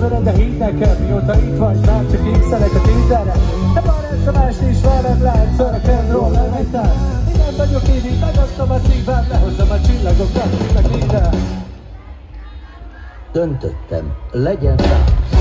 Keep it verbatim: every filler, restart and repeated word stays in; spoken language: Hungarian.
ismered, de hidd nekem, mióta itt vagy, már csak x-elek a Tinderre. De van ez a más is, veled látsz, a rock'n'roll lemegy. Nem vagyok így, így megosztom a szívem, lehozom a csillagokat, meg minden. Döntöttem, legyen rá.